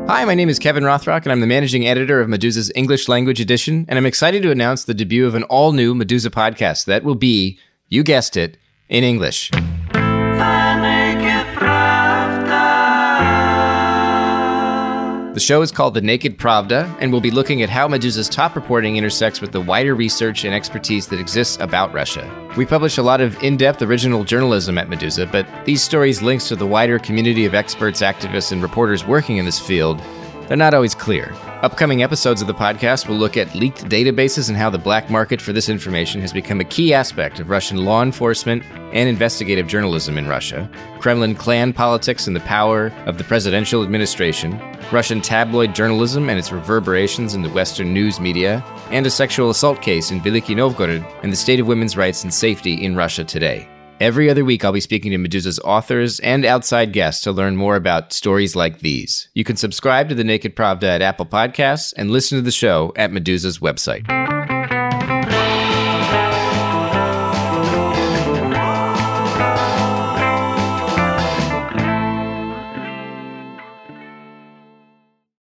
Hi, my name is Kevin Rothrock, and I'm the managing editor of Meduza's English language edition, and I'm excited to announce the debut of an all-new Meduza podcast that will be, you guessed it, in English. The show is called The Naked Pravda, and we'll be looking at how Meduza's top reporting intersects with the wider research and expertise that exists about Russia. We publish a lot of in-depth original journalism at Meduza, but these stories' links to the wider community of experts, activists, and reporters working in this field, they're not always clear. Upcoming episodes of the podcast will look at leaked databases and how the black market for this information has become a key aspect of Russian law enforcement and investigative journalism in Russia, Kremlin clan politics and the power of the presidential administration, Russian tabloid journalism and its reverberations in the Western news media, and a sexual assault case in Veliki Novgorod and the state of women's rights and safety in Russia today. Every other week, I'll be speaking to Meduza's authors and outside guests to learn more about stories like these. You can subscribe to The Naked Pravda at Apple Podcasts and listen to the show at Meduza's website.